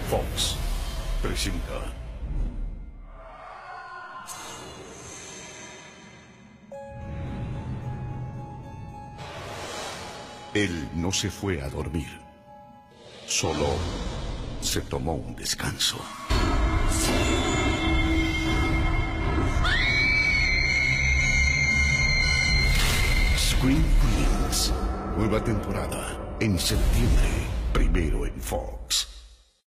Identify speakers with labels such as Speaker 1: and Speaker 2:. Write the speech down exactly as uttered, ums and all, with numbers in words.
Speaker 1: Fox presenta. Él no se fue a dormir, solo se tomó un descanso. Scream Queens, nueva temporada en septiembre, primero en Fox.